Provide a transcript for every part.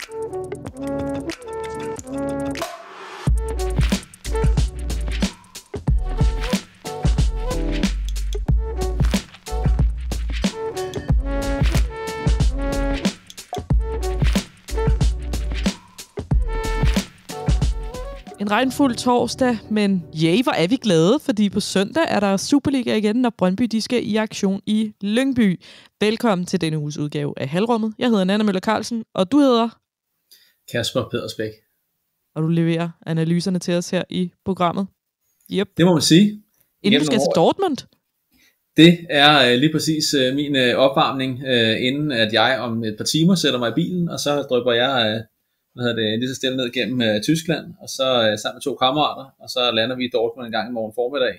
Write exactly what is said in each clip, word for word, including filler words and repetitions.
En regnfuld torsdag, men ja, hvor er vi glade, fordi på søndag er der Superliga igen, når Brøndby de skal i aktion i Lyngby. Velkommen til denne uges udgave af Halvrummet. Jeg hedder Nanna Møller Carlsen, og du hedder? Kasper Pedersbæk. Og du leverer analyserne til os her i programmet. Yep. Det må man sige. Inden du skal til Dortmund? Det er uh, lige præcis uh, min uh, opvarmning, uh, inden at jeg om et par timer sætter mig i bilen, og så drypper jeg... Uh, hvad hedder det, lige så stille ned gennem øh, Tyskland, og så øh, sammen med to kammerater, og så lander vi i Dortmund en gang i morgen formiddag.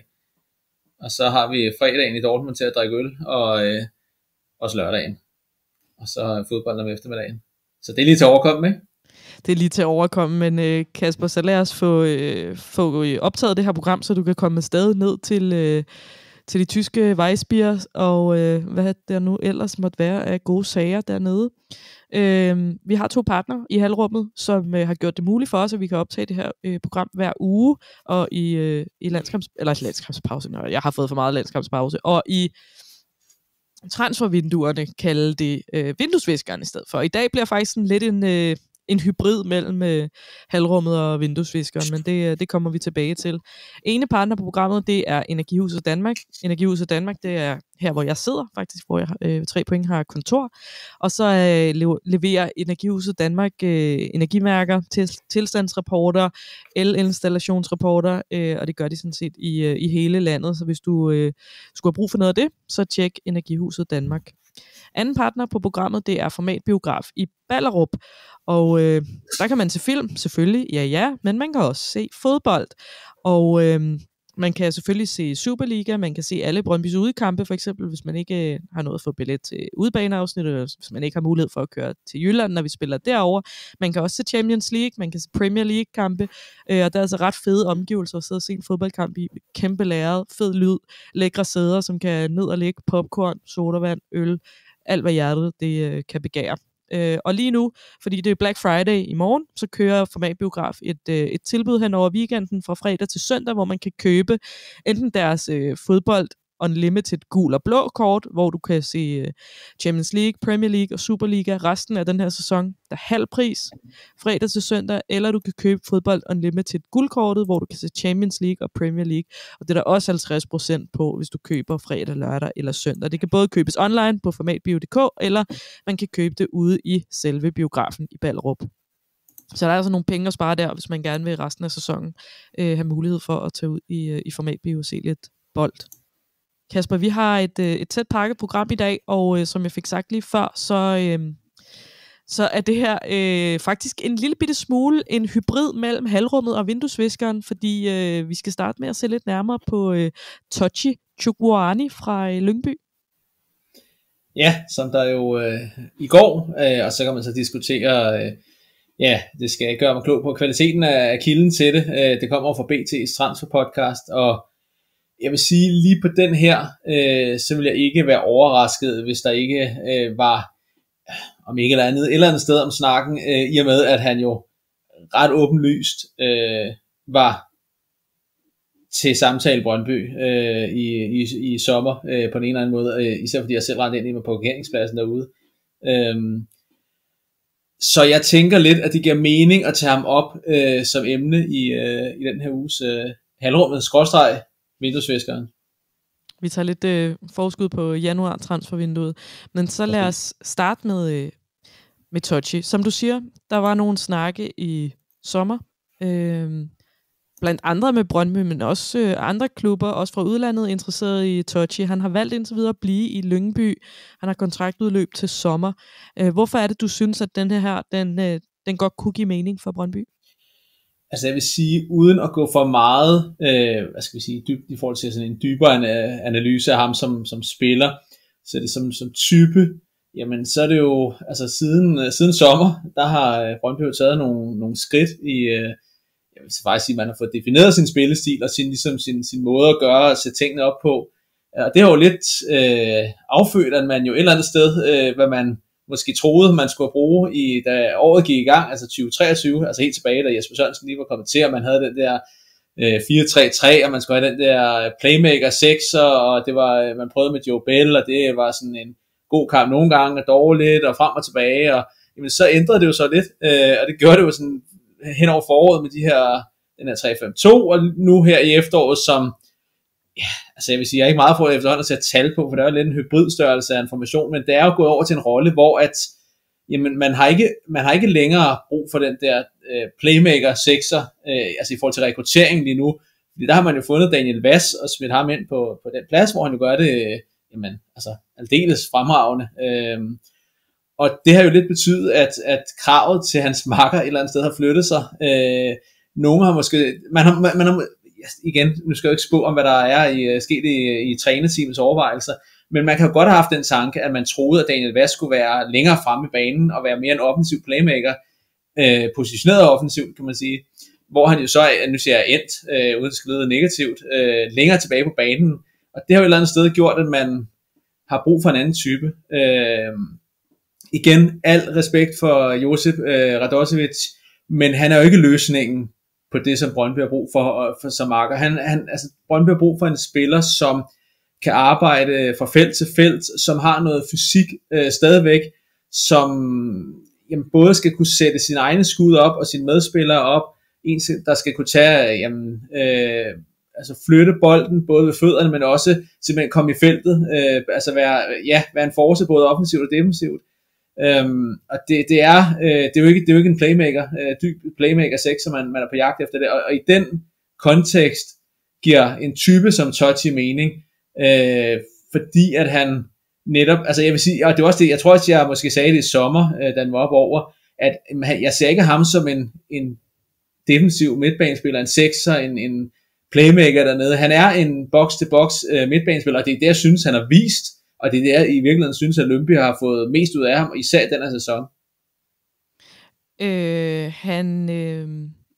Og så har vi fredagen i Dortmund til at drikke øl, og øh, også lørdagen. Og så fodbold om eftermiddagen. Så det er lige til at overkomme, ikke? Det er lige til at overkomme, men øh, Kasper, så lad os få, øh, få optaget det her program, så du kan komme afsted ned til, øh, til de tyske Weissbier, og øh, hvad der nu ellers måtte være af gode sager dernede. Øh, vi har to partnere i Halvrummet, som øh, har gjort det muligt for os, at vi kan optage det her øh, program hver uge, og i, øh, i landskamps, eller landskampspause, når jeg har fået for meget landskampspause, og i transfervinduerne kalde det øh, vinduesviskeren i stedet for. I dag bliver faktisk sådan lidt en... Øh, en hybrid mellem øh, Halvrummet og vinduesviskeren, men det, det kommer vi tilbage til. Ene partner på programmet, det er Energihuset Danmark. Energihuset Danmark, det er her, hvor jeg sidder, faktisk, hvor jeg øh, tre point har kontor. Og så øh, leverer Energihuset Danmark øh, energimærker, til, tilstandsrapporter, el-installationsrapporter, øh, og det gør de sådan set i, øh, i hele landet. Så hvis du øh, skulle have brug for noget af det, så tjek Energihuset Danmark. Anden partner på programmet, det er Formatbiograf i Ballerup, og øh, der kan man se film, selvfølgelig, ja ja, men man kan også se fodbold, og øh, man kan selvfølgelig se Superliga, man kan se alle Brøndbys udekampe, for eksempel, hvis man ikke øh, har noget at få billet til udebaneafsnit, eller hvis man ikke har mulighed for at køre til Jylland, når vi spiller derovre. Man kan også se Champions League, man kan se Premier League-kampe, øh, og der er altså ret fede omgivelser at sidde og se en fodboldkamp i. Kæmpe lærred, fed lyd, lækre sæder, som kan ned og lægge popcorn, sodavand, øl, alt hvad hjertet det øh, kan begære. Øh, og lige nu, fordi det er Black Friday i morgen, så kører Formatbiograf et, øh, et tilbud hen over weekenden fra fredag til søndag, hvor man kan købe enten deres øh, fodbold Unlimited gul og blå kort, hvor du kan se uh, Champions League, Premier League og Superliga resten af den her sæson. Der er halv pris fredag til søndag, eller du kan købe fodbold Unlimited guldkortet, hvor du kan se Champions League og Premier League. Og det er der også halvtreds procent på, hvis du køber fredag, lørdag eller søndag. Det kan både købes online på formatbio punktum d k, eller man kan købe det ude i selve biografen i Ballerup. Så der er altså nogle penge at spare der, hvis man gerne vil resten af sæsonen øh, have mulighed for at tage ud i, øh, i Formatbio og se lidt bold. Kasper, vi har et, et tæt pakket program i dag, og øh, som jeg fik sagt lige før, så, øh, så er det her øh, faktisk en lille bitte smule en hybrid mellem Halvrummet og vinduesviskeren, fordi øh, vi skal starte med at se lidt nærmere på øh, Tochi Chukwuani fra øh, Lyngby. Ja, som der jo øh, i går, øh, og så kan man så diskutere, øh, ja, det skal jeg gøre mig klog på, kvaliteten af, af kilden til det. Øh, det kommer fra B T's transferpodcast, og jeg vil sige, lige på den her, øh, så vil jeg ikke være overrasket, hvis der ikke øh, var, om ikke eller andet, et eller andet sted om snakken, øh, i og med, at han jo ret åbenlyst øh, var til samtale i Brøndby øh, i, i, i sommer øh, på en eller anden måde, øh, især fordi jeg selv rendte ind i mig på parkeringspladsen derude. Øh, så jeg tænker lidt, at det giver mening at tage ham op øh, som emne i, øh, i den her uges øh, halvrummet skråstreg vinduesviskeren. Vi tager lidt øh, forskud på januar transfervinduet, men så lad os starte med, øh, med Tochi. Som du siger, der var nogle snakke i sommer, øh, blandt andre med Brøndby, men også øh, andre klubber, også fra udlandet, interesseret i Tochi. Han har valgt indtil videre at blive i Lyngby. Han har kontraktudløb til sommer. Øh, hvorfor er det, du synes, at den her, den, øh, den godt kunne give mening for Brøndby? Altså jeg vil sige, uden at gå for meget, øh, hvad skal vi sige, dybt, i forhold til sådan en dybere analyse af ham som, som spiller, så det som, som type, jamen så er det jo, altså siden, siden sommer, der har Brøndby jo taget nogle, nogle skridt i, øh, jeg vil faktisk sige, at man har fået defineret sin spillestil og sin, ligesom sin, sin måde at gøre og sætte tingene op på. Og det har jo lidt øh, affødt, at man jo et eller andet sted, øh, hvad man måske troede, man skulle bruge, i, da året gik i gang, altså tyve treogtyve, altså helt tilbage, da Jesper Sørensen lige var kommet til, og man havde den der øh, fire tre tre, og man skulle have den der playmaker sekser, og det var, man prøvede med Joe Bell, og det var sådan en god kamp nogle gange, og dårligt, og frem og tilbage, og jamen, så ændrede det jo så lidt, øh, og det gjorde det jo sådan hen over foråret med de her, den her tre fem to, og nu her i efteråret, som, ja, altså jeg vil sige, jeg er ikke meget for efterhånden at sætte tal på, for det er jo lidt en hybridstørrelse af information, men det er jo gået over til en rolle, hvor at, jamen, man har ikke, man har ikke længere brug for den der øh, playmaker sekser, øh, altså i forhold til rekrutteringen lige nu, fordi der har man jo fundet Daniel Vass og smidt ham ind på, på den plads, hvor han jo gør det, øh, jamen, altså aldeles fremragende, øh, og det har jo lidt betydet, at, at kravet til hans makker et eller andet sted har flyttet sig. Øh, nogle har måske, man har, man, man har, igen, nu skal jeg jo ikke spå om, hvad der er i, sket i, i trænerteamets overvejelser, men man kan jo godt have haft den tanke, at man troede, at Daniel Vass skulle være længere fremme i banen, og være mere en offensiv playmaker, øh, positioneret offensivt, kan man sige, hvor han jo så, nu siger jeg endt, øh, uden at lyde negativt, øh, længere tilbage på banen, og det har jo et eller andet sted gjort, at man har brug for en anden type. Øh, Igen, al respekt for Josip øh, Radosevic, men han er jo ikke løsningen på det, som Brøndby har brug for, for som marker. Han, han, altså, Brøndby har brug for en spiller, som kan arbejde fra felt til felt, som har noget fysik øh, stadigvæk, som jamen, både skal kunne sætte sine egne skud op og sine medspillere op, en, der skal kunne tage, jamen, øh, altså flytte bolden både ved fødderne, men også simpelthen komme i feltet, øh, altså være, ja, være en force både offensivt og defensivt. Øhm, og det, det, er, øh, det, er jo ikke, det er jo ikke en playmaker, øh, dyb playmaker seks, som man, man er på jagt efter det, og, og i den kontekst giver en type som Totti mening, øh, fordi at han netop, altså jeg vil sige, og det var også det, jeg tror også jeg måske sagde det i sommer, øh, da han var op over, at øh, jeg ser ikke ham som en, en defensiv midtbanespiller, en sekser, en, en playmaker dernede, han er en box-to-box øh, midtbanespiller, og det er det jeg synes han har vist. Og det er det, jeg i virkeligheden synes, at Lyngby har fået mest ud af ham, især i den her sæson. Øh, han, øh,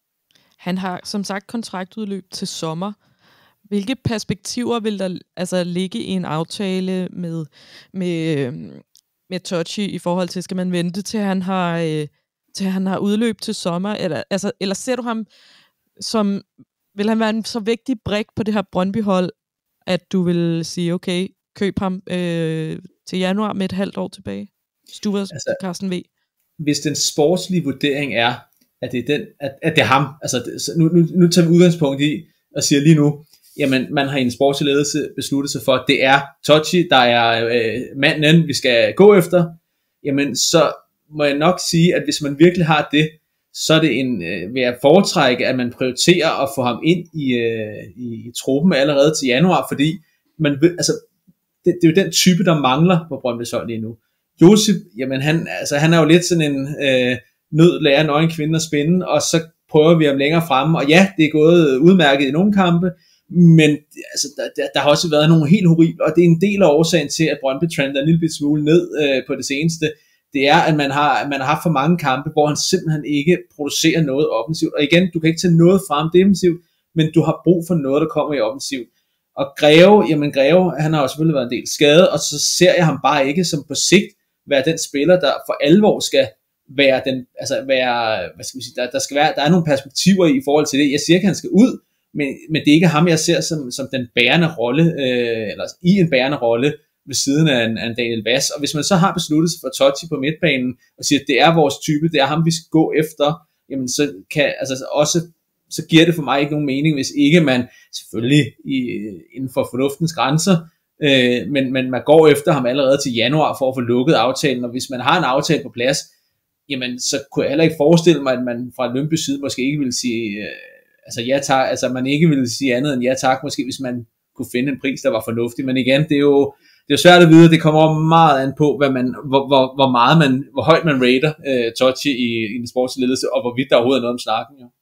han har som sagt kontraktudløb til sommer. Hvilke perspektiver vil der altså ligge i en aftale med, med, med Totti i forhold til, skal man vente til han har, øh, til han har udløb til sommer? Eller, altså, eller ser du ham som, vil han være en så vigtig brik på det her Brøndby-hold, at du vil sige, okay, køb ham øh, til januar med et halvt år tilbage? Stuer altså, Carsten V. Hvis den sportslige vurdering er, at det er, den, at, at det er ham, altså det, nu, nu, nu tager vi udgangspunkt i, og siger lige nu, jamen man har i en sportslig ledelse besluttet sig for, at det er Totti, der er øh, manden, vi skal gå efter, jamen så må jeg nok sige, at hvis man virkelig har det, så er det en, øh, vil jeg foretrække, at man prioriterer at få ham ind i, øh, i, i truppen allerede til januar, fordi man vil, altså Det, det er jo den type, der mangler på Brøndby's hold lige nu. Josip, jamen han, altså han er jo lidt sådan en øh, nød lærer nøgen kvinde at spinde, og så prøver vi ham længere fremme, og ja, det er gået udmærket i nogle kampe, men altså, der, der, der har også været nogle helt horrible, og det er en del af årsagen til, at Brøndby trender en lille bit smule ned øh, på det seneste, det er, at man har, man har haft for mange kampe, hvor han simpelthen ikke producerer noget offensivt, og igen, du kan ikke tage noget frem defensivt, men du har brug for noget, der kommer i offensivt. Og Greve, jamen Greve, han har jo selvfølgelig været en del skadet, og så ser jeg ham bare ikke som på sigt være den spiller, der for alvor skal være den, altså være, hvad skal vi sige, der, der skal være, der er nogle perspektiver i forhold til det. Jeg siger ikke, at han skal ud, men, men det er ikke ham, jeg ser som, som den bærende rolle, øh, eller i en bærende rolle ved siden af en, af en Daniel Vass. Og hvis man så har besluttet sig for Totti på midtbanen, og siger, at det er vores type, det er ham, vi skal gå efter, jamen så kan, altså også så giver det for mig ikke nogen mening, hvis ikke man, selvfølgelig i, inden for fornuftens grænser, øh, men, men man går efter ham allerede til januar for at få lukket aftalen, og hvis man har en aftale på plads, jamen så kunne jeg heller ikke forestille mig, at man fra Lyngby side måske ikke ville sige, øh, altså ja tak, altså man ikke ville sige andet end ja tak, måske hvis man kunne finde en pris, der var fornuftig, men igen, det er jo, det er jo svært at vide, det kommer meget an på, hvad man, hvor, hvor, hvor meget man, hvor højt man rater øh, Totti i, i den sportslige ledelse, og hvorvidt der overhovedet er noget om snakken, jo.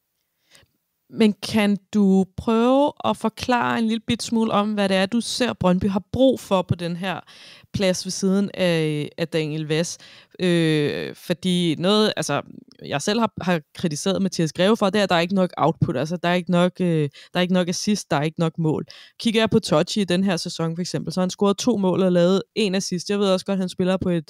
Men kan du prøve at forklare en lille bit smule om, hvad det er, du ser Brøndby har brug for på den her plads ved siden af, af Daniel Vass? Øh, fordi noget, altså, jeg selv har, har kritiseret Mathias Greve for, det er, at der er ikke nok output, altså der er ikke nok, øh, der er ikke nok assist, der er ikke nok mål. Kigger jeg på Totti i den her sæson for eksempel, så har han scoret to mål og lavet en assist. Jeg ved også godt, at han spiller på et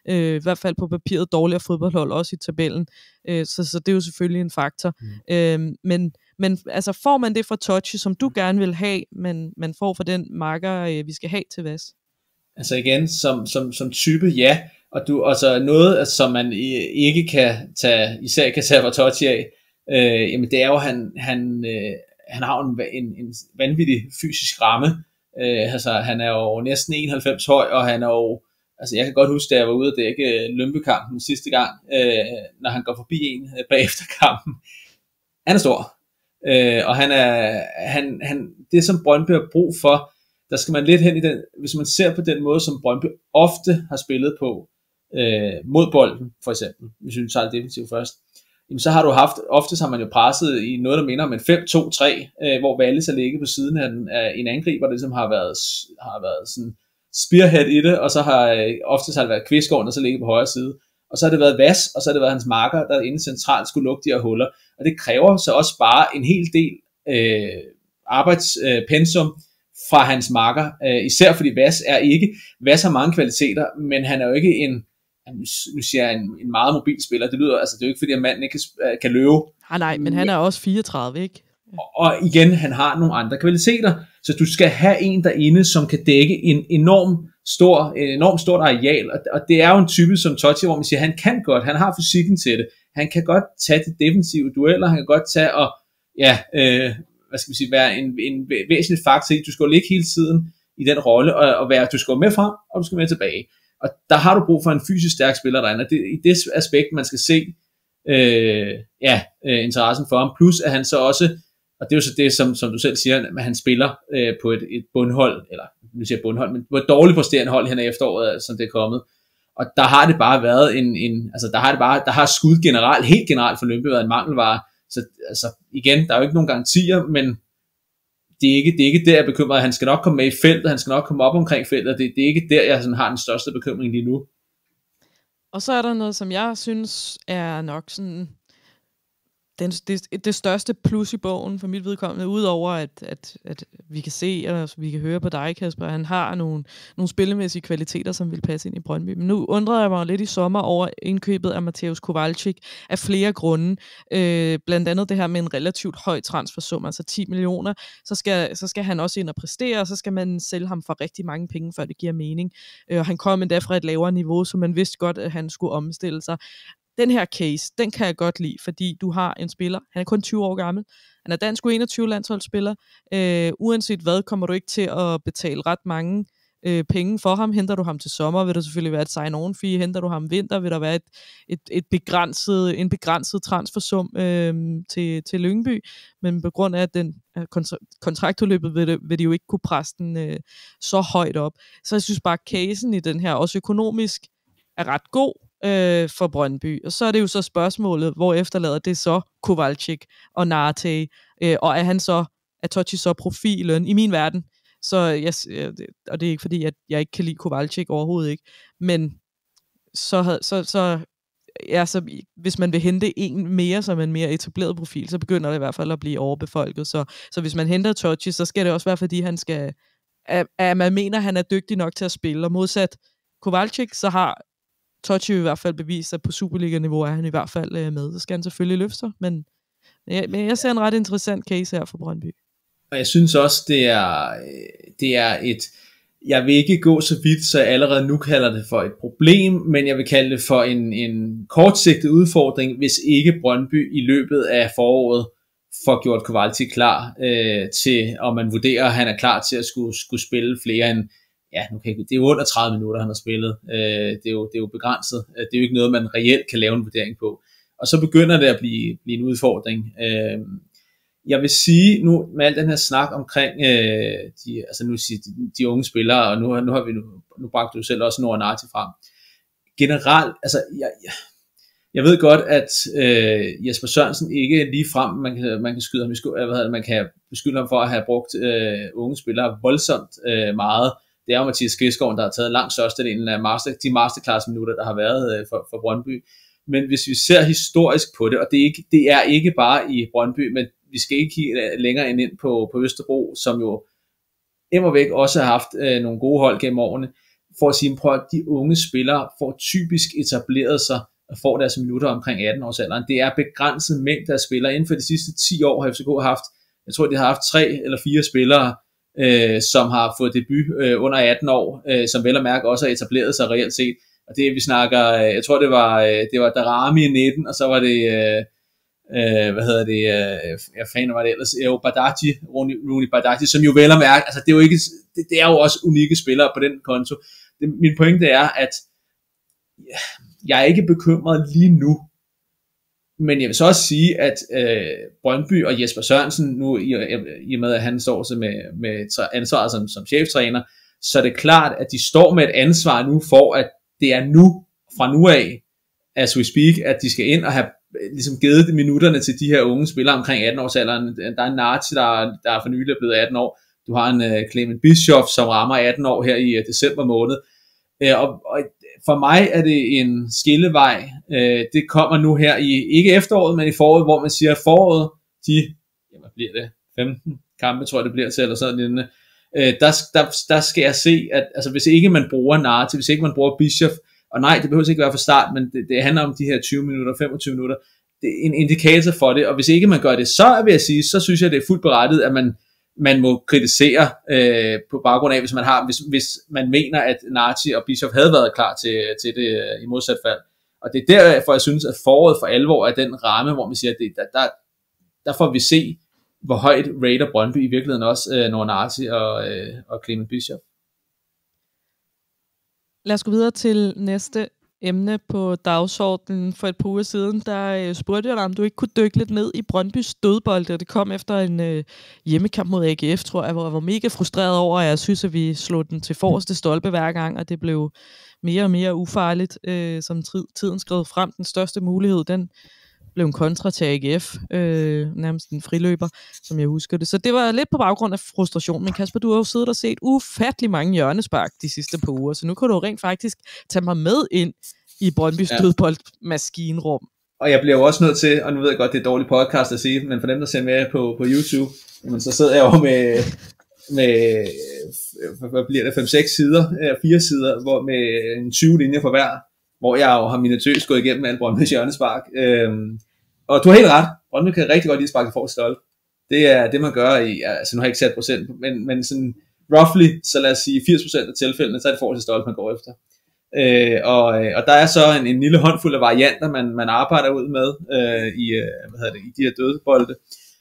øh, i hvert fald på papiret dårligere fodboldhold, også i tabellen, øh, så, så det er jo selvfølgelig en faktor. Mm. Øh, men, men altså får man det fra Totti, som du gerne vil have, men man får fra den marker, øh, vi skal have til Vas? Altså igen, som, som, som type, ja, og du, altså noget, som man ikke kan tage, især kan tage fra Totti af, øh, jamen det er jo, han, han, øh, han har en, en, en vanvittig fysisk ramme. Øh, altså han er jo næsten enoghalvfems høj, og han er jo, altså jeg kan godt huske, da jeg var ude at dække Lyngby-kampen sidste gang, øh, når han går forbi en øh, bagefter kampen. Han er stor, øh, og han er, han, han, det som Brøndby har brug for, der skal man lidt hen i den, hvis man ser på den måde, som Brøndby ofte har spillet på, øh, mod bolden for eksempel, hvis vi tager det defensivt først, jamen så har du haft, ofte har man jo presset i noget, der minder om en fem to tre, øh, hvor Valles er ligget på siden af en, af en angriber, der ligesom har været, har været sådan spearhead i det, og så har øh, ofte har det været Kvistgaard, der så ligger på højre side, og så har det været Vas, og så har det været hans marker, der inde centralt skulle lukke de her huller, og det kræver så også bare en hel del øh, arbejdspensum øh, fra hans marker, øh, især fordi Vas er ikke, Vas har mange kvaliteter, men han er jo ikke en, nu siger jeg, en, en meget mobil spiller. Det lyder, altså det er jo ikke fordi, at manden ikke kan, kan løbe. Ah, nej, men han er også fireogtredive, ikke? Og, og igen, han har nogle andre kvaliteter, så du skal have en derinde, som kan dække en enorm stor, en enormt stort areal, og, og det er jo en type som Totti, hvor man siger, han kan godt, han har fysikken til det, han kan godt tage de defensive dueller, han kan godt tage og, ja, øh, hvad skal vi sige, være en, en væsentlig faktor i, du skal jo ligge hele tiden i den rolle, og, og være, du skal med frem, og du skal med tilbage. Og der har du brug for en fysisk stærk spiller derinde, og det er i det aspekt, man skal se øh, ja, øh, interessen for ham. Plus at han så også, og det er jo så det, som, som du selv siger, at han spiller øh, på et, et bundhold, eller nu siger jeg bundhold, men på et dårligt præsterende hold her i efteråret, som det er kommet. Og der har det bare været en, en altså der har det bare, der har skud generelt, helt generelt for Lyngby været en mangelvare. Så altså igen, der er jo ikke nogen garantier, men det er ikke, det er ikke der, jeg er bekymret. Han skal nok komme med i feltet, han skal nok komme op omkring feltet. Det, det er ikke der, jeg sådan har den største bekymring lige nu. Og så er der noget, som jeg synes er nok sådan den, det, det største plus i bogen for mit vedkommende, udover at, at, at vi kan se, og vi kan høre på dig, Kasper, han har nogle, nogle spillemæssige kvaliteter, som vil passe ind i Brøndby. Men nu undrede jeg mig lidt i sommer over indkøbet af Mateusz Kowalczyk af flere grunde. Øh, blandt andet det her med en relativt høj transfersum, altså ti millioner. Så skal, så skal han også ind og præstere, og så skal man sælge ham for rigtig mange penge, før det giver mening. Øh, og han kom endda fra et lavere niveau, så man vidste godt, at han skulle omstille sig. Den her case, den kan jeg godt lide, fordi du har en spiller, han er kun tyve år gammel, han er dansk U enogtyve landsholdsspiller, øh, uanset hvad, kommer du ikke til at betale ret mange øh, penge for ham. Henter du ham til sommer, vil der selvfølgelig være et sign-on fee, henter du ham vinter, vil der være et, et, et begrænset, en begrænset transfersum øh, til, til Lyngby, men på grund af den kontra- kontraktudløbet vil, det, vil de jo ikke kunne presse den øh, så højt op. Så jeg synes bare, casen i den her, også økonomisk, er ret god øh, for Brøndby. Og så er det jo så spørgsmålet, hvor efterlader det så Kowalczyk og Nate, øh, og er han så, er Totti så profilen i min verden? Så jeg, og det er ikke fordi, at jeg ikke kan lide Kowalczyk overhovedet ikke, men så, så, så, ja, så hvis man vil hente en mere som en mere etableret profil, så begynder det i hvert fald at blive overbefolket. Så, så hvis man henter Totti, så skal det også være, fordi han skal, at, at man mener, at han er dygtig nok til at spille, og modsat Kowalczyk, så har Totti i hvert fald bevist, at på Superliga-niveau er han i hvert fald øh, med. Så skal han selvfølgelig løfte sig, men, ja, men jeg ser en ret interessant case her for Brøndby. Og jeg synes også, det er, det er et, jeg vil ikke gå så vidt, så jeg allerede nu kalder det for et problem, men jeg vil kalde det for en, en kortsigtet udfordring, hvis ikke Brøndby i løbet af foråret får gjort Kowalczyk klar øh, til, og man vurderer, at han er klar til at skulle, skulle spille flere end, ja, nu kan jeg, det er jo under tredive minutter, han har spillet. Øh, det, er jo, det er jo begrænset. Det er jo ikke noget, man reelt kan lave en vurdering på. Og så begynder det at blive, blive en udfordring. Øh, jeg vil sige, nu med al den her snak omkring øh, de, altså nu siger de, de unge spillere, og nu, nu har vi nu, nu bragte du selv også Noah Nate frem. Generelt, altså jeg, jeg, jeg ved godt, at øh, Jesper Sørensen ikke lige frem, man kan, man kan skyde ham i sko, hvad hedder det, man kan beskylde ham for at have brugt øh, unge spillere voldsomt øh, meget. Det er jo Mathias Kvistgaard, der har taget langt størstedelen af master, de masterclass-minutter, der har været øh, for, for Brøndby. Men hvis vi ser historisk på det, og det er, ikke, det er ikke bare i Brøndby, men vi skal ikke kigge længere end ind på, på Østerbro, som jo immer væk også har haft øh, nogle gode hold gennem årene. for at sige, prøv at de unge spillere får typisk etableret sig og får deres minutter omkring atten års alderen. Det er begrænset mængde af spillere. Inden for de sidste ti år har F C K haft, jeg tror de har haft tre eller fire spillere, øh, som har fået debut øh, under atten år, øh, som vel og mærke også har etableret sig reelt set. Og det vi snakker, øh, jeg tror det var, øh, det var Darami i nitten, og så var det, øh, øh, hvad hedder det, øh, jeg fanden var det ellers, jo Badaji, Rooney Badaji, som jo vel og mærke, altså det er jo ikke, det, det er jo også unikke spillere på den konto. Det, min pointe er, at ja, jeg er ikke bekymret lige nu, men jeg vil så også sige, at øh, Brøndby og Jesper Sørensen, nu i, i og med, at han står så med, med ansvaret som, som cheftræner, så er det klart, at de står med et ansvar nu for, at det er nu, fra nu af, as we speak, at de skal ind og have ligesom givet minutterne til de her unge spillere omkring atten års alderen. Der er en Narti, der, der er for nylig blevet atten år. Du har en uh, Clement Bischoff, som rammer atten år her i uh, december måned. Uh, og, og for mig er det en skillevej. Uh, det kommer nu her i, ikke efteråret, men i foråret, hvor man siger, foråret, de, jamen bliver det, femten kampe, tror jeg det bliver til, eller sådan lignende. Uh, der, der, der skal jeg se, at altså, hvis ikke man bruger Narti, hvis ikke man bruger Bischoff, og nej, det behøver ikke være fra start, men det, det handler om de her tyve minutter, femogtyve minutter, det er en indikator for det, og hvis ikke man gør det, så vil jeg sige, så synes jeg, det er fuldt berettiget, at man man må kritisere øh, på baggrund af, hvis man har, hvis, hvis man mener, at Narti og Bischoff havde været klar til, til det øh, i modsat fald. Og det er derfor, jeg synes, at foråret for alvor er den ramme, hvor man siger, at det, der, der, der får vi se, hvor højt rater Brøndby i virkeligheden også, øh, når Narti og, øh, og Clement Bischoff. Lad os gå videre til næste emne på dagsordenen. For et par uger siden, der øh, spurgte jeg dig, om du ikke kunne dykke lidt ned i Brøndbys dødbolde. Det kom efter en øh, hjemmekamp mod A G F, tror jeg, hvor jeg var mega frustreret over, at jeg synes, at vi slog den til forreste stolpe hver gang, og det blev mere og mere ufarligt, øh, som tiden skred frem. Den største mulighed, den blev en kontra til A G F, øh, nærmest en friløber, som jeg husker det. Så det var lidt på baggrund af frustration, men Kasper, du har jo siddet og set ufattelig mange hjørnespark de sidste par uger, så nu kan du rent faktisk tage mig med ind i Brøndbys ja. dødboldmaskinrum. Og jeg bliver jo også nødt til, og nu ved jeg godt, det er et dårligt podcast at sige, men for dem, der ser med på, på YouTube, jamen, så sidder jeg jo med, med hvad bliver det, fem seks sider, fire sider, hvor med en tyve linjer for hver, hvor jeg jo har minutøst gået igennem alle Brøndbys hjørnespark. Øhm, og du har helt ret, Brøndby kan rigtig godt lide at sparke for stolpe. Det er det, man gør i, altså nu har jeg ikke sat procent, men, men sådan roughly, så lad os sige firs procent af tilfældene, så er det forreste stolpe, man går efter. Øh, og, og der er så en, en lille håndfuld af varianter, man, man arbejder ud med øh, i, hvad hedder det, i de her dødbolde.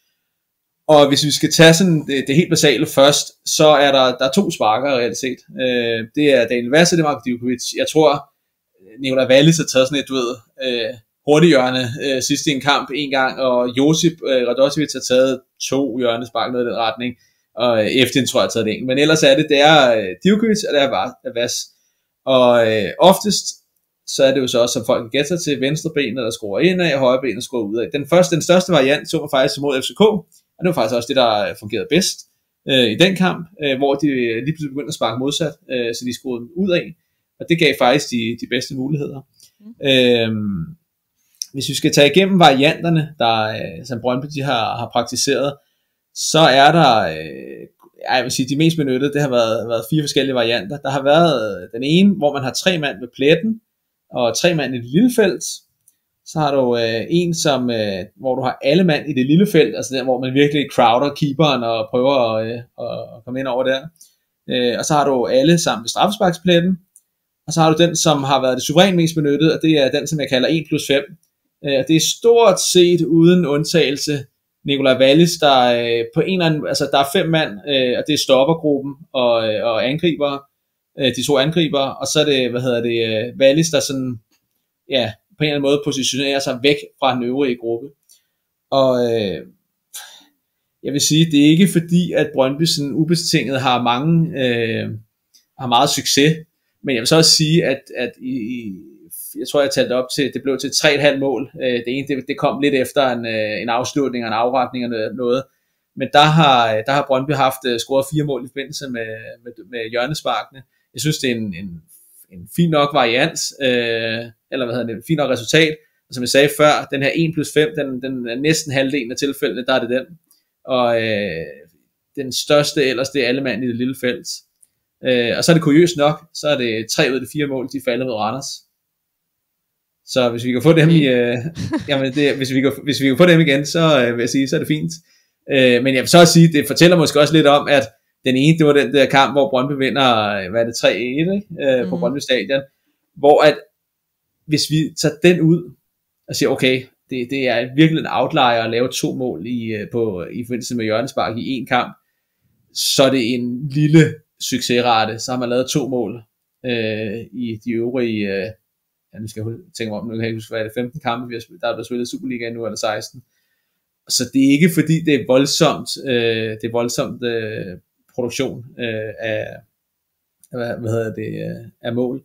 Og hvis vi skal tage sådan det, det helt basale først, så er der, der er to sparker reelt set. Øh, det er Daniel Vasse, det er Marko Divkovic. Jeg tror, Nicolai Wallis har taget sådan et, du ved, øh, hurtighjørne øh, sidst i en kamp en gang, og Josip øh, Radosevic har taget to hjørnespark noget i den retning, og øh, Eftin tror jeg har taget det en. Men ellers er det, det er øh, Divkovic, og det er Vass. Og øh, oftest, så er det jo så også, som folk gætter til, venstre benet, der skruer ind af, og højre benet skruer ud af. Den første, den største variant, så var faktisk mod F C K, og det var faktisk også det, der fungerede bedst øh, i den kamp, øh, hvor de lige pludselig begyndte at sparke modsat, øh, så de skruede ud af, og det gav faktisk de, de bedste muligheder. Mm. Øh, hvis vi skal tage igennem varianterne, der, øh, som Brøndby de har, har praktiseret, så er der... Øh, jeg vil sige, de mest benyttede, det har været, været fire forskellige varianter. Der har været den ene, hvor man har tre mand ved pletten, og tre mand i det lille felt. Så har du øh, en, som, øh, hvor du har alle mand i det lille felt, altså der, hvor man virkelig crowder keeperen og prøver at, øh, at komme ind over der. Øh, og så har du alle sammen ved straffesparkspletten. Og så har du den, som har været det suverænt mest benyttet, og det er den, som jeg kalder en plus fem. Øh, det er stort set uden undtagelse Nicolai Wallis, der øh, på en eller anden, altså der er fem mand, øh, og det er stoppergruppen og, øh, og angriber, øh, de to angriber, og så er det, hvad hedder det, øh, Wallis, der sådan, ja, på en eller anden måde positionerer sig væk fra den øvrige gruppe. Og øh, jeg vil sige, det er ikke fordi, at Brøndby sådan ubetinget har mange, øh, har meget succes, men jeg vil så også sige, at, at i, i jeg tror, jeg talte op til, det blev til tre komma fem mål. Det ene, det, det kom lidt efter en, en afslutning og en afretning og noget. Men der har, der har Brøndby haft scoret fire mål i forbindelse med, med, med hjørnesparkene. Jeg synes, det er en, en, en fin nok variant, øh, eller hvad hedder det, en fin nok resultat. Og som jeg sagde før, den her en plus fem, den, den er næsten halvdelen af tilfældene, der er det den. Og øh, den største ellers, det er alle mand i det lille felt. Øh, og så er det kuriøst nok, så er det tre ud af de fire mål, de falder mod Randers. Så hvis vi kan få dem i, øh, jamen det, hvis, vi kan, hvis vi kan få dem igen, så øh, vil jeg sige, så er det fint. Øh, men jeg vil så også sige, det fortæller måske også lidt om, at den ene, det var den der kamp, hvor Brøndby vinder, hvad er det, tre et, ikke? Øh, på mm. Brøndby Stadion, hvor at, hvis vi tager den ud, og siger, okay, det, det er virkelig en outlier at lave to mål i, på, i forbindelse med hjørnespark i en kamp, så er det en lille succesrate, så har man lavet to mål øh, i de øvrige, øh, ja, nu skal jeg tænke mig om, nu kan jeg ikke huske, hvad er det, femten kampe, vi har spillet, der er blevet spillet Superliga nu, eller seksten, så det er ikke fordi, det er voldsomt, øh, det er voldsomt øh, produktion øh, af, hvad, hvad hedder det, øh, af mål.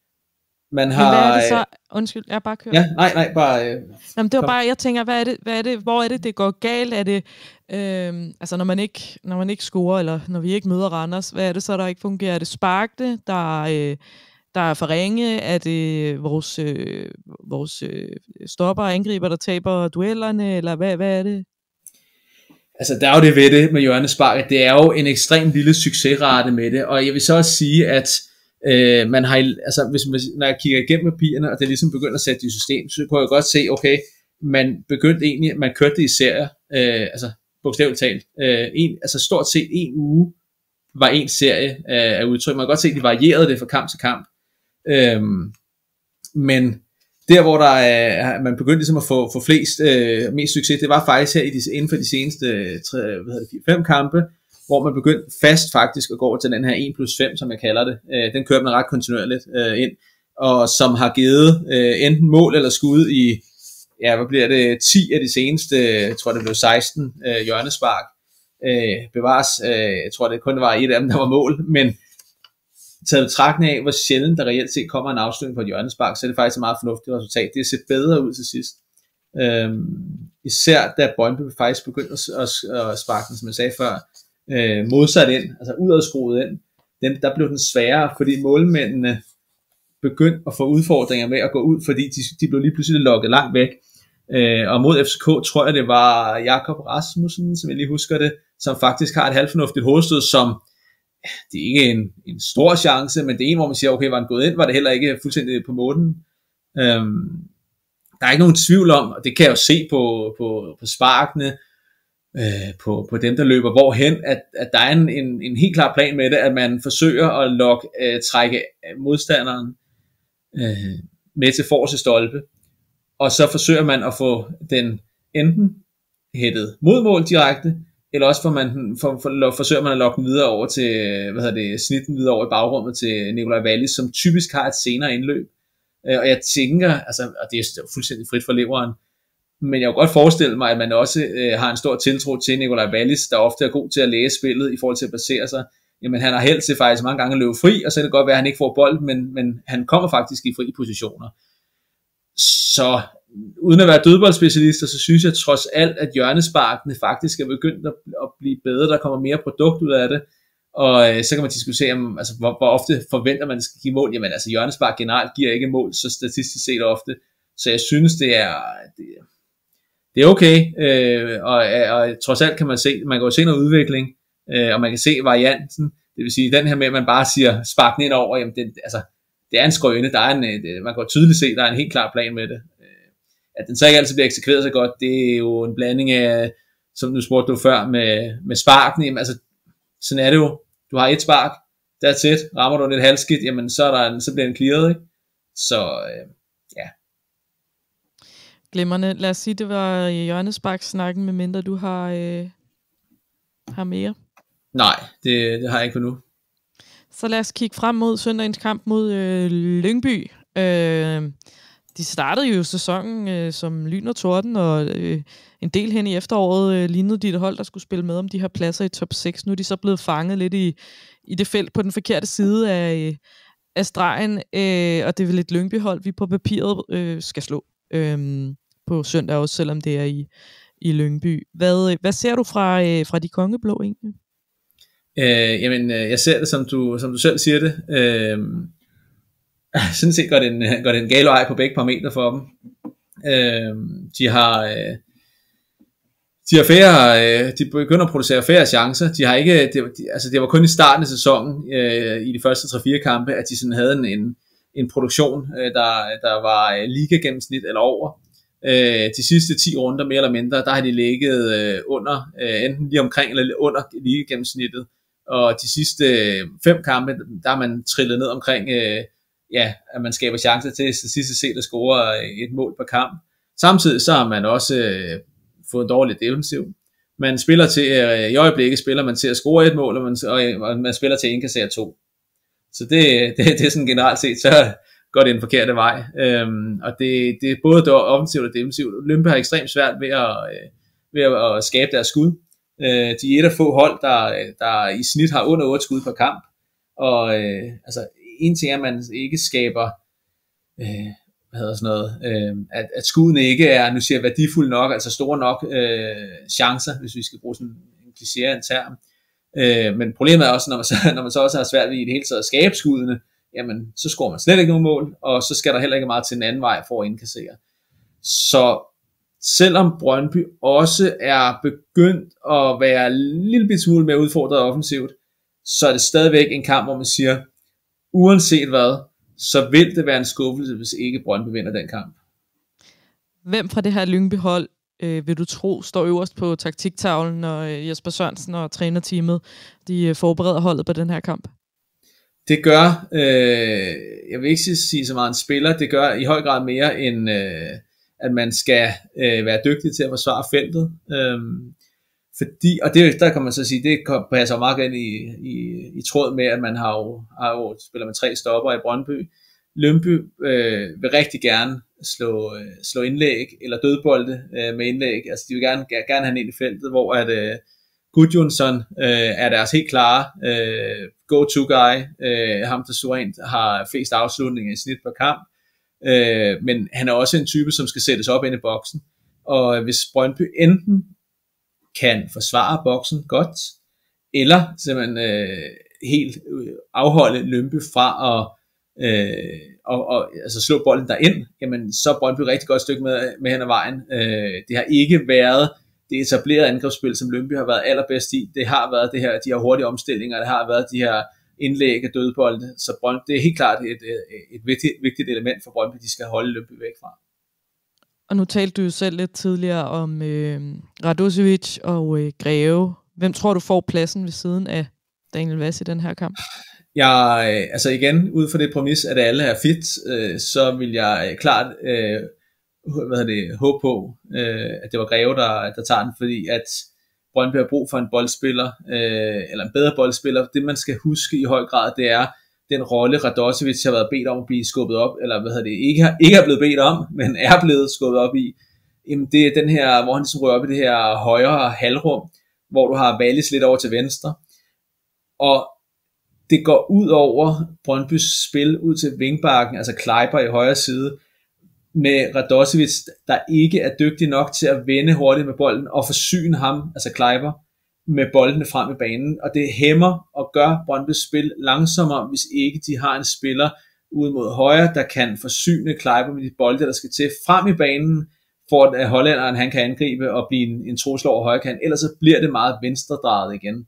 Man har, men hvad er det så? Undskyld, jeg bare kører. Ja, nej, nej, bare... Øh, Jamen, det var bare, jeg tænker, hvad er det, hvad er det, hvor er det, det går galt? Er det, øh, altså når man, ikke, når man ikke scorer, eller når vi ikke møder Randers, hvad er det så, der ikke fungerer? Er det sparkene, der, øh, der er for ringe? Er det vores, øh, vores øh, stopper og angriber, der taber duellerne? Eller hvad, hvad er det? Altså, der er jo det ved det med hjørnespark, det er jo en ekstrem lille succesrate med det, og jeg vil så også sige, at Øh, man har, altså hvis man, når jeg kigger igennem papirerne, og det ligesom begynder at sætte det i system, så kunne jeg godt se, okay, man begyndte egentlig, man kørte det i serier, øh, altså bogstaveligt talt, øh, en, altså stort set en uge var en serie øh, af udtryk. Man kan godt se, at de varierede det fra kamp til kamp, øh, men der hvor der er, man begyndte ligesom at få, få flest, øh, mest succes, det var faktisk her i de, inden for de seneste tre, hvad hedder det, fire fem kampe, hvor man begyndte fast faktisk at gå over til den her en plus fem, som jeg kalder det. Øh, den kørte man ret kontinuerligt øh, ind, og som har givet øh, enten mål eller skud i, ja, hvad bliver det, ti af de seneste, jeg tror det blev seksten øh, hjørnespark. Øh, bevares, øh, jeg tror det kun var et af dem, der var mål, men taget betragtning af, hvor sjældent der reelt set kommer en afslutning på et hjørnespark, så er det faktisk et meget fornuftigt resultat. Det ser bedre ud til sidst. Øh, især da Brøndby faktisk begyndte at, at, at sparke den, som jeg sagde før, Øh, modsat ind, altså udadskruet ind, den, der blev den sværere, fordi målmændene begyndte at få udfordringer med at gå ud, fordi de, de blev lige pludselig lukket langt væk. Øh, og mod F C K tror jeg det var Jakob Rasmussen, som jeg lige husker det, som faktisk har et halvfornuftigt hovedstød, som det er ikke en, en stor chance, men det er en, hvor man siger, okay, var den gået ind, var det heller ikke fuldstændig på måden. Øhm, der er ikke nogen tvivl om, og det kan jeg jo se på, på, på sparkene, Øh, på, på dem der løber hvorhen, at, at der er en, en, en helt klar plan med det, at man forsøger at lokke, øh, trække modstanderen øh, med til forreste stolpe, og så forsøger man at få den enten hættet mod mål direkte, eller også for man, for, for, forsøger man at lokke den videre over til, hvad hedder det, snitten videre over i bagrummet til Nikolaj Wallis, som typisk har et senere indløb, øh, og jeg tænker, altså, og det er fuldstændig frit for leveren, men jeg kan godt forestille mig, at man også øh, har en stor tiltro til Nikolaj Wallis, der ofte er god til at læse spillet i forhold til at basere sig. Jamen han har held til faktisk mange gange at løbe fri, og så er det godt være, at han ikke får bolden, men, men han kommer faktisk i fri positioner. Så uden at være dødboldspecialister, så synes jeg trods alt, at hjørnesparkene faktisk er begyndt at, at blive bedre. Der kommer mere produkt ud af det, og øh, så kan man diskutere, om, altså, hvor, hvor ofte forventer man, at det skal give mål. Jamen altså hjørnespark generelt giver ikke mål, så statistisk set ofte. Så jeg synes, det er... Det, Det er okay, øh, og, og trods alt kan man se, man kan jo se noget udvikling, øh, og man kan se varianten, det vil sige den her med, at man bare siger, spark den ind over, jamen det, altså, det er en skrøne, der er en, det, man kan jo tydeligt se, der er en helt klar plan med det. Øh, at den så ikke altid bliver eksekveret så godt, det er jo en blanding af, som du spurgte du før, med, med sparken, jamen altså, sådan er det jo, du har et spark, that's it, rammer du lidt halvskidt, jamen så, er der en, så bliver den clearet, ikke? Så, øh, ja. Glimrende. Lad os sige, det var hjørnespark-snakken, med mindre du har, øh, har mere. Nej, det, det har jeg ikke på nu. Så lad os kigge frem mod søndagens kamp mod øh, Lyngby. Øh, de startede jo sæsonen øh, som lyn og torden, og øh, en del hen i efteråret øh, lignede de et hold, der skulle spille med om de her pladser i top seks. Nu er de så blevet fanget lidt i, i det felt på den forkerte side af, af stregen, øh, og det er vel et Lyngby-hold, vi på papiret øh, skal slå. Øh, på søndag også, selvom det er i, i Lyngby. Hvad, hvad ser du fra, øh, fra de kongeblå egentlig? Øh, jamen, jeg ser det, som du, som du selv siger det. Øh, sådan set går det en, går det en gale vej på begge parametre for dem. Øh, de har... Øh, de har færre, de begynder at producere færre chancer. De har ikke, det, altså det var kun i starten af sæsonen, øh, i de første tre fire kampe, at de sådan havde en, en, en produktion, øh, der, der var liga-gennemsnit eller over. Øh, de sidste ti runder, mere eller mindre, der har de ligget øh, under, øh, enten lige omkring eller under liga-gennemsnittet. Og de sidste fem kampe, der har man trillet ned omkring, øh, ja, at man skaber chancer til sidste set at score et mål per kamp. Samtidig så har man også øh, fået en dårlig defensiv. Man spiller til, øh, i øjeblikket spiller man til at score et mål, og man, og man spiller til at indkassere to. Så det, det, det er sådan generelt set, så går det den forkerte vej. Øhm, og det, det er både offensivt og defensivt. Lyngby har ekstremt svært ved at, øh, ved at skabe deres skud. Øh, de er et af få hold, der, der i snit har under otte skud per kamp. Og øh, altså, en ting er, at man ikke skaber øh, hvad hedder sådan noget, øh, at, at skuddene ikke er, nu siger jeg, værdifulde nok, altså store nok øh, chancer, hvis vi skal bruge sådan en kliché en term. Øh, men problemet er også, når man, så, når man så også har svært ved i det hele taget at skabe skuddene, jamen så scorer man slet ikke nogen mål, og så skal der heller ikke meget til en anden vej for at indkassere. Så selvom Brøndby også er begyndt at være en lille bit smule mere udfordret offensivt, så er det stadigvæk en kamp, hvor man siger, uanset hvad, så vil det være en skuffelse, hvis ikke Brøndby vinder den kamp. Hvem fra det her Lyngby-hold øh, vil du tro står øverst på taktiktavlen, når øh, Jesper Sørensen og trænerteamet de øh, forbereder holdet på den her kamp? Det gør, øh, jeg vil ikke sige så meget en spiller, det gør i høj grad mere end, øh, at man skal øh, være dygtig til at forsvare feltet. Øh, fordi, og det, der kan man så sige, det passer meget ind i, i, i tråd med, at man har jo, har jo spiller med tre stopper i Brøndby. Lyngby øh, vil rigtig gerne slå, øh, slå indlæg, eller dødbolde øh, med indlæg. Altså de vil gerne, gerne have en ind i feltet, hvor at øh, Gudjonsson øh, er deres helt klare øh, go-to-guy. Øh, ham, der suverænt har flest afslutninger i snit per kamp. Øh, men han er også en type, som skal sættes op ind i boksen. Og hvis Brøndby enten kan forsvare boksen godt, eller simpelthen øh, helt afholde Lyngby fra at øh, og, og, altså slå bolden derind, jamen så er Brøndby rigtig godt stykke med, med hen ad vejen. Øh, det har ikke været det etablerede angrebsspil, som Lyngby har været allerbedst i. Det har været det her, de her hurtige omstillinger, det har været de her indlæg af dødbolde, så Brøndby, det er helt klart et, et, et vigtigt, vigtigt element for Brøndby, de skal holde Lyngby væk fra. Og nu talte du jo selv lidt tidligere om øh, Radosevic og øh, Greve. Hvem tror du får pladsen ved siden af Daniel Hviss i den her kamp? Jeg, øh, altså igen, ud fra det præmis, at alle er fit, øh, så vil jeg øh, klart øh, hvad hedder det, håbe på, øh, at det var Greve, der, der tager den, fordi at Brøndby har brug for en boldspiller, øh, eller en bedre boldspiller. Det man skal huske i høj grad, det er den rolle, Radosevic har været bedt om at blive skubbet op, eller hvad hedder det, ikke, har, ikke er blevet bedt om, men er blevet skubbet op i. Jamen det er den her, hvor han ligesom rører op i det her højre halvrum, hvor du har Wallis lidt over til venstre. Og det går ud over Brøndbys spil ud til vingbakken, altså Kleiber i højre side, med Radosevic, der ikke er dygtig nok til at vende hurtigt med bolden og forsyne ham, altså Kleiber, med boldene frem i banen, og det hæmmer og gør Brøndbys spil langsommere, hvis ikke de har en spiller ude mod højre, der kan forsyne Kleiber med de bolde, der skal til frem i banen, for at hollænderen han kan angribe og blive en, en trussel over højre kant, ellers så bliver det meget venstredrejet igen.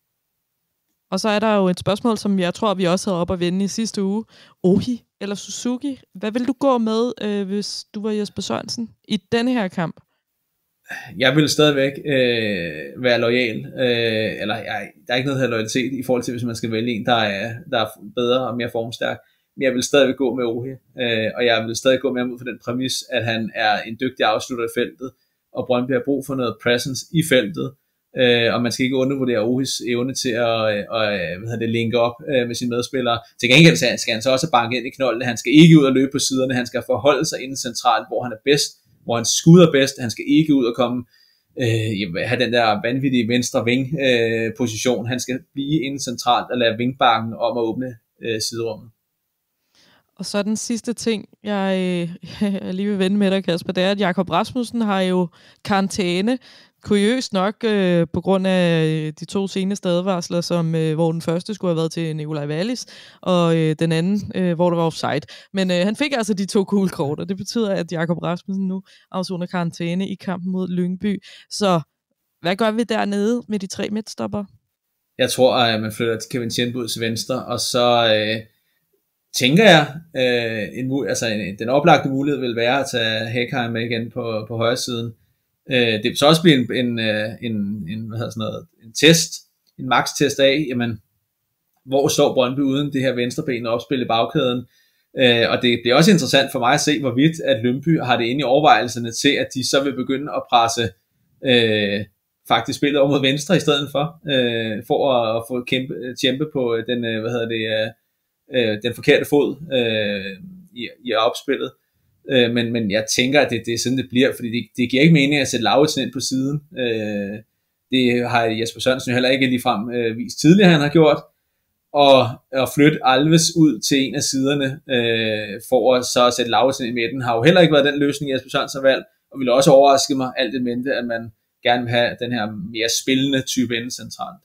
Og så er der jo et spørgsmål, som jeg tror, vi også havde op at vende i sidste uge. Ohi eller Suzuki, hvad vil du gå med, øh, hvis du var Jesper Sørensen i denne her kamp? Jeg vil stadigvæk øh, være loyal, øh, eller jeg, der er ikke noget her loyalitet i forhold til, hvis man skal vælge en, der er, der er bedre og mere formstærk. Men jeg vil stadigvæk gå med Ohi, øh, og jeg vil stadig gå med ham ud for den præmis, at han er en dygtig afslutter i feltet, og Brøndby har brug for noget presence i feltet, øh, og man skal ikke undervurdere Ohis evne til at, at, at hvad det, linke op øh, med sine medspillere. Til gengæld skal han så også banke ind i knoldene, han skal ikke ud og løbe på siderne, han skal forholde sig inden centralt, hvor han er bedst, hvor han skudder bedst, han skal ikke ud og komme, øh, have den der vanvittige venstre ving øh, position, han skal blive inden centralt og lade vingbakken om at åbne øh, siderummet. Og så den sidste ting, jeg, jeg lige vil vende med dig, Kasper, det er, at Jakob Rasmussen har jo karantæne, kuriøst nok, øh, på grund af de to seneste advarsler, som, øh, hvor den første skulle have været til Nikolaj Wallis, og øh, den anden, øh, hvor der var offside. Men øh, han fik altså de to gule kort, og det betyder, at Jakob Rasmussen nu afsoner karantæne i kampen mod Lyngby. Så hvad gør vi dernede med de tre midtstopper? Jeg tror, at man flytter Kevin Tjenbo ud til venstre, og så øh, tænker jeg, øh, en, altså en, den oplagte mulighed vil være at tage Hækheim med igen på, på højre siden. Øh, det vil så også blive en, en, en, en, hvad hedder sådan noget, en test, en max-test af, jamen, hvor står Brøndby uden det her venstreben og opspil i bagkæden. Øh, og det bliver også interessant for mig at se, hvorvidt at Lyngby har det inde i overvejelserne til, at de så vil begynde at presse øh, faktisk spillet over mod venstre i stedet for, øh, for at, at få kæmpe, kæmpe på den, øh, hvad hedder det, øh, den forkerte fod øh, i, i opspillet. Øh, men, men jeg tænker, at det, det er sådan, det bliver, fordi det, det giver ikke mening at sætte Lauritsen ind på siden. Øh, det har Jesper Sørensen jo heller ikke ligefrem øh, vist tidligere, han har gjort. Og at flytte Alves ud til en af siderne, øh, for at så sætte Lauritsen i midten, har jo heller ikke været den løsning, Jesper Sørensen har valgt, og ville også overraske mig alt det mente, at man gerne vil have den her mere spillende type inde centralt.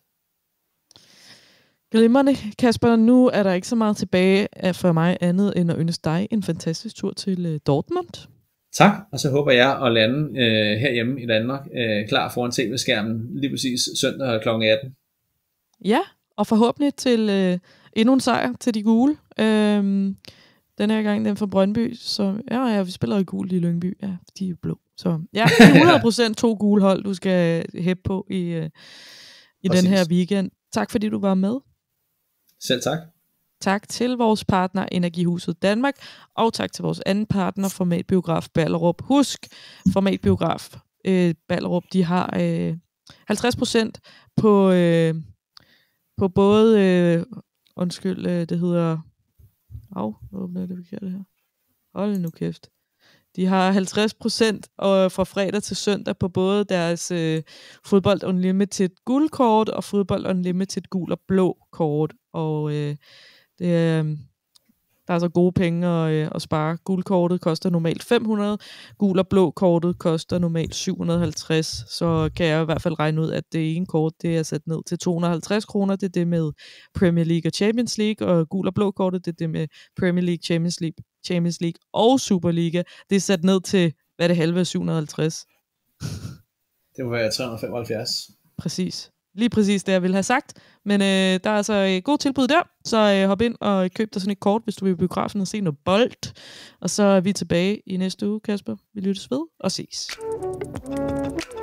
Glimrende, Kasper. Nu er der ikke så meget tilbage for mig andet, end at ønske dig en fantastisk tur til Dortmund. Tak, og så håber jeg at lande øh, herhjemme i Danmark, øh, klar foran tv-skærmen, lige præcis søndag klokken atten. Ja, og forhåbentlig til øh, endnu en sejr til de gule. Øhm, den her gang den fra Brøndby, så ja, ja, vi spiller i gul i Lyngby, ja, de er blå. Så ja, det er hundrede procent to gule hold, du skal hæppe på i, øh, i den her weekend. Tak fordi du var med. Selv tak. Tak til vores partner Energihuset Danmark, og tak til vores anden partner, Formatbiograf Ballerup. Husk, Formatbiograf øh, Ballerup, de har øh, halvtreds procent på, øh, på både, øh, undskyld, øh, det hedder, af, åbner det forkert her. Hold nu kæft. De har halvtreds procent fra fredag til søndag på både deres øh, Fodbold Unlimited guldkort og Fodbold Unlimited gul og blå kort. Og øh, det, øh, der er så gode penge at, øh, at spare. Guldkortet koster normalt fem hundrede, gul og blå kortet koster normalt syv hundrede og halvtreds. Så kan jeg i hvert fald regne ud, at det ene kort det er sat ned til to hundrede og halvtreds kroner. Det er det med Premier League og Champions League, og gul og blå kortet det er det med Premier League, Champions League, Champions League og Superliga. Det er sat ned til, hvad er det halve af syv hundrede og halvtreds? Det må være tre hundrede og femoghalvfjerds. Præcis. Lige præcis det, jeg ville have sagt. Men øh, der er altså et godt tilbud der, så øh, hop ind og køb dig sådan et kort, hvis du vil i biografen og se noget bold. Og så er vi tilbage i næste uge, Kasper. Vi lyttes ved og ses.